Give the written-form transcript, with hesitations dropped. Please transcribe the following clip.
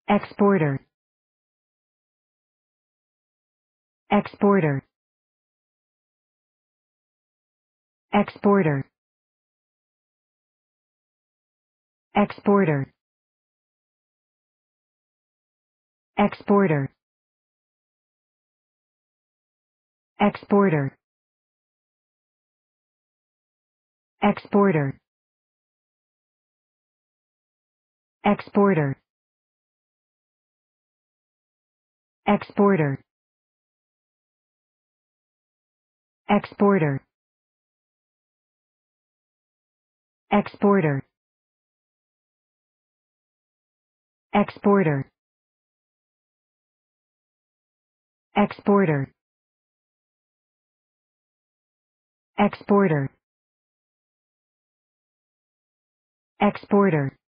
exporter, exporter, exporter, exporter, exporter, exporter, exporter, exporter, exporter, exporter, exporter, exporter, exporter, exporter, exporter,